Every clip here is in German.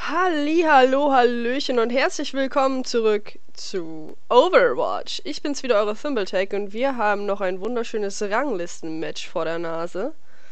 Hallihallo, Hallöchen und herzlich willkommen zurück zu Overwatch. Ich bin's wieder, eure Thimbletech, und wir haben noch ein wunderschönes Ranglisten-Match vor der Nase.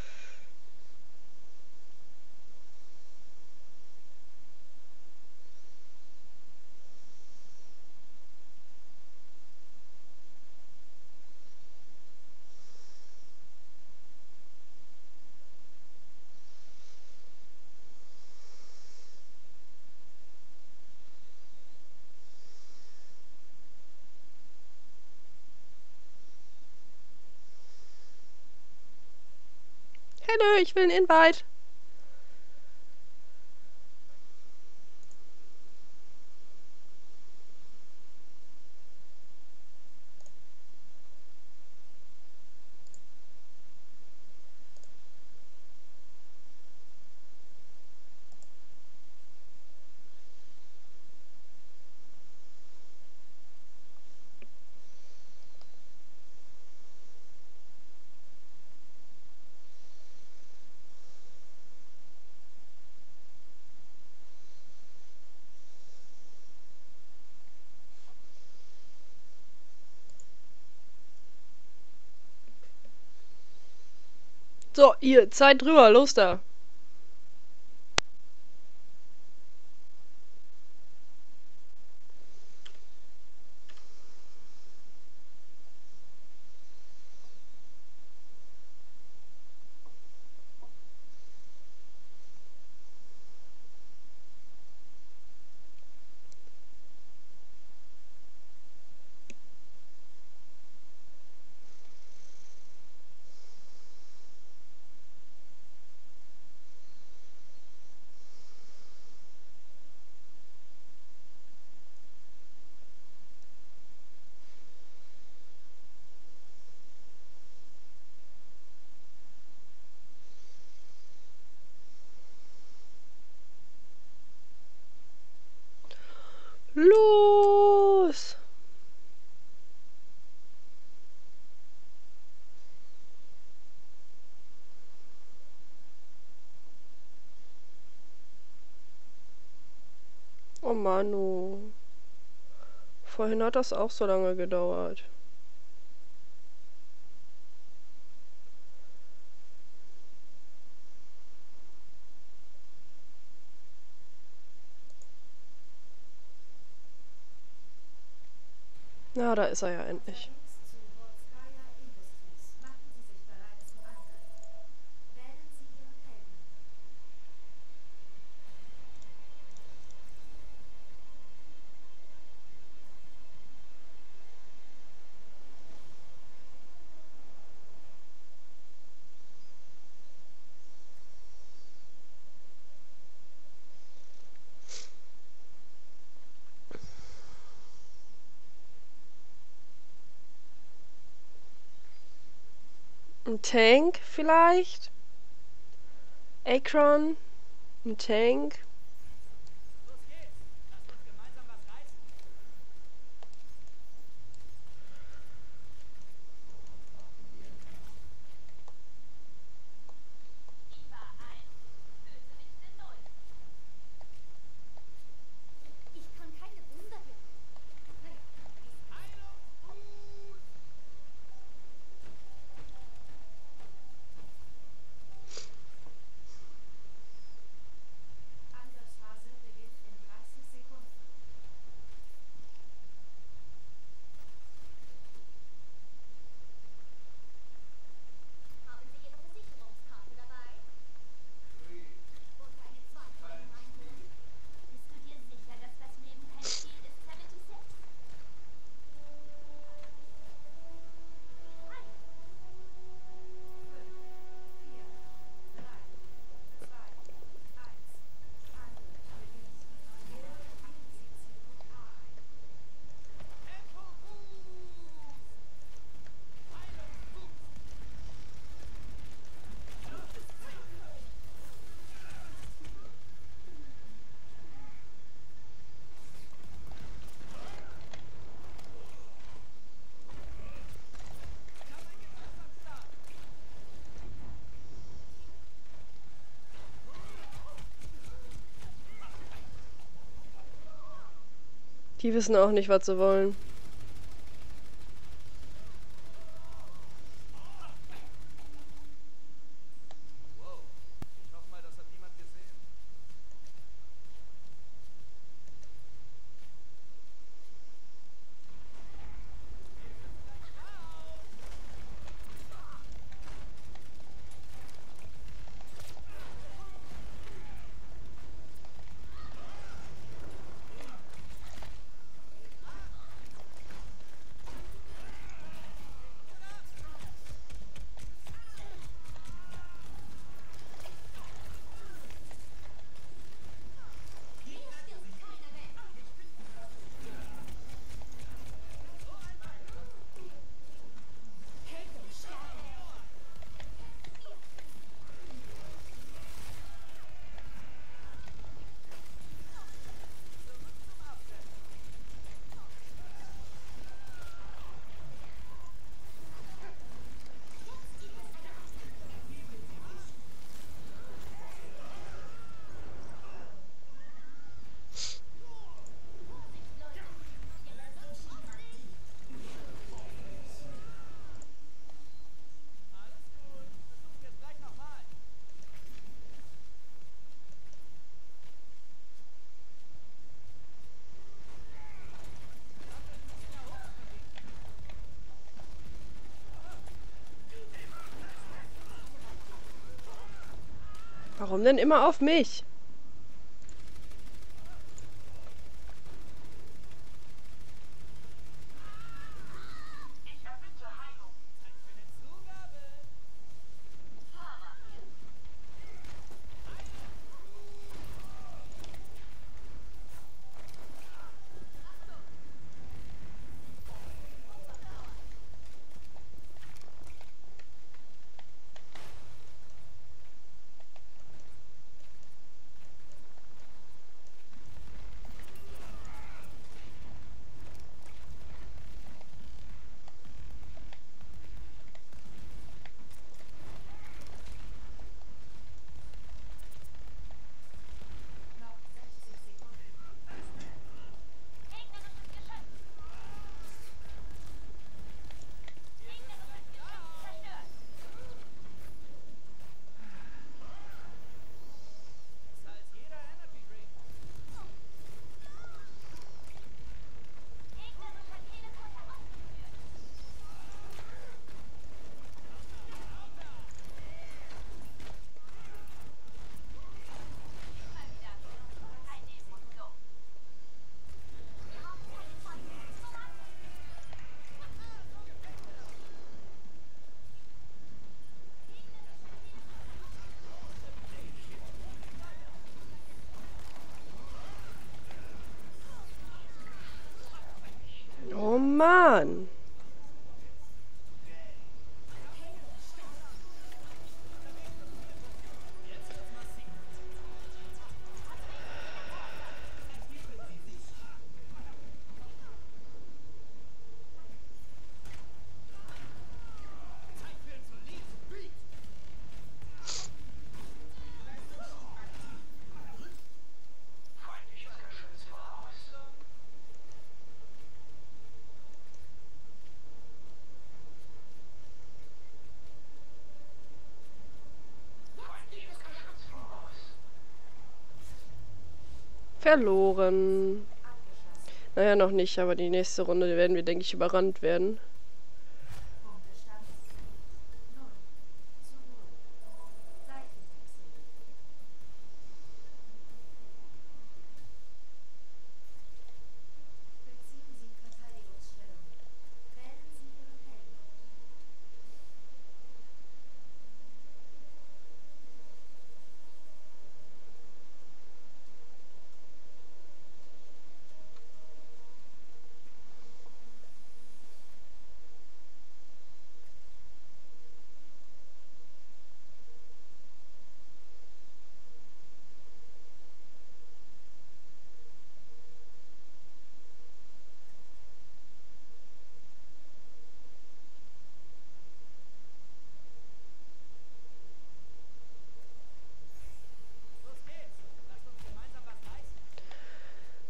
Hallo, ich will einen Invite. So, ihr, Zeit drüber, los da. Los! Oh Manu. Vorhin hat das auch so lange gedauert. Na, da ist er ja endlich. Ein Tank vielleicht? Akron? Ein Tank? Die wissen auch nicht, was sie wollen. Warum denn immer auf mich? Oh Mann. Verloren. Naja, noch nicht, aber die nächste Runde werden wir, denke ich, überrannt werden.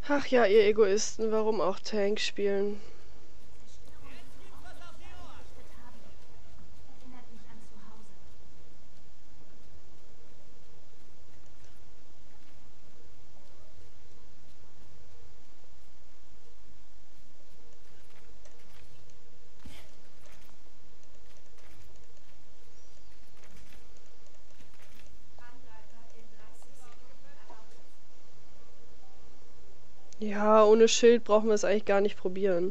Ach ja, ihr Egoisten, warum auch Tank spielen? Ja, ohne Schild brauchen wir es eigentlich gar nicht probieren.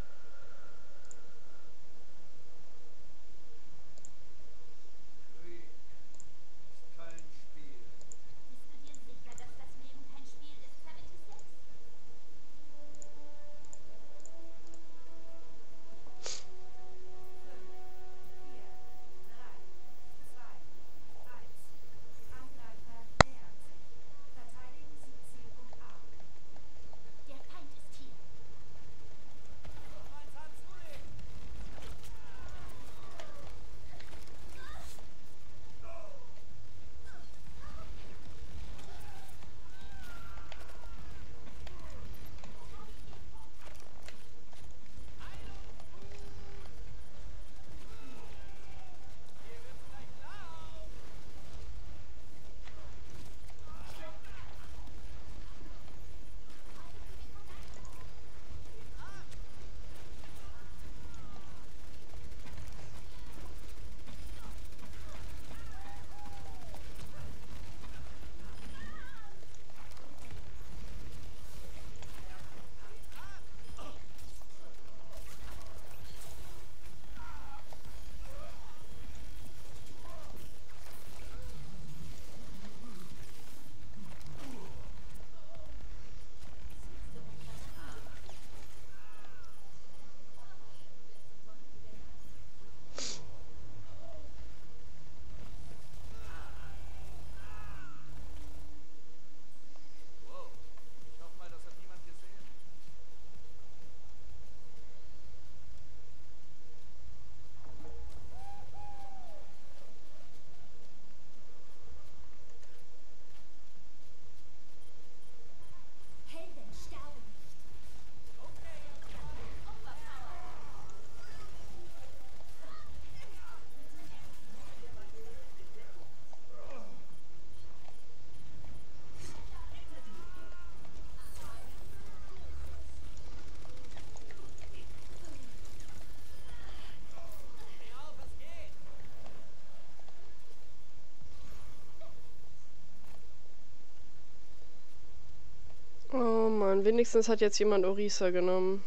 Oh Mann, wenigstens hat jetzt jemand Orisa genommen.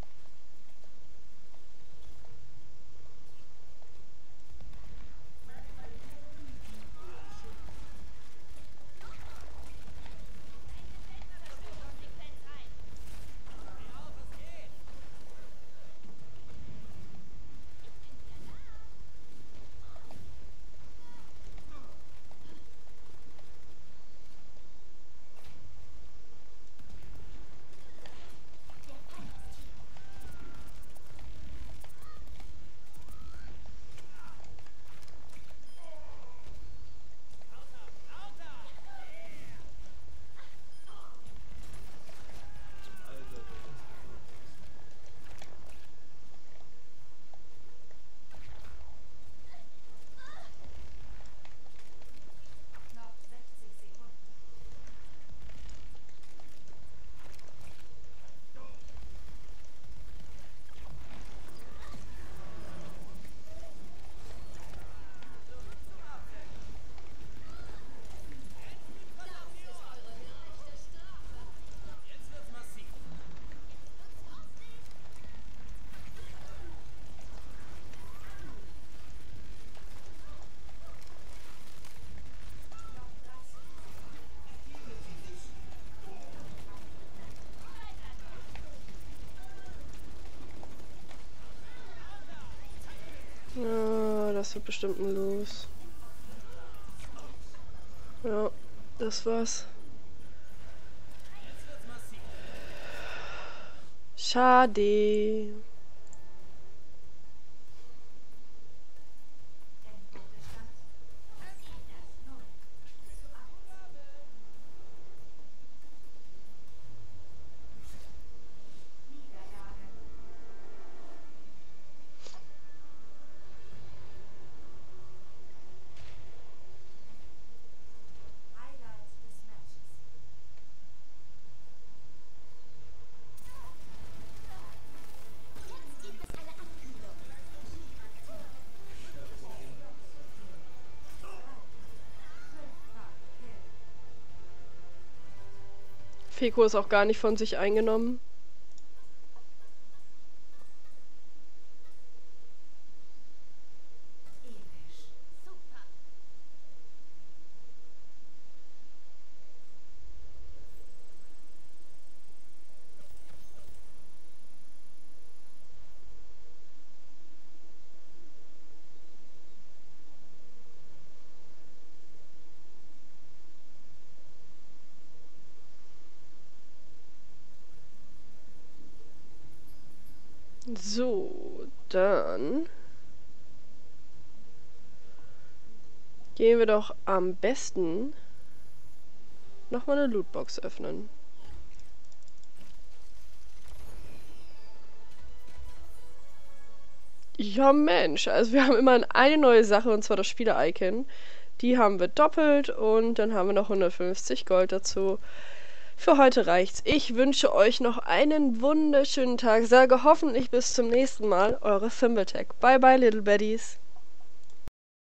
Ja, das wird bestimmt ein Los. Ja, das war's. Schade. Feko ist auch gar nicht von sich eingenommen. So, dann gehen wir doch am besten nochmal eine Lootbox öffnen. Ja Mensch, also wir haben immerhin eine neue Sache, und zwar das Spieler-Icon. Die haben wir doppelt und dann haben wir noch 150 Gold dazu. Für heute reicht's. Ich wünsche euch noch einen wunderschönen Tag. Sage hoffentlich bis zum nächsten Mal. Eure ThimbleTech. Bye bye, Little Baddies.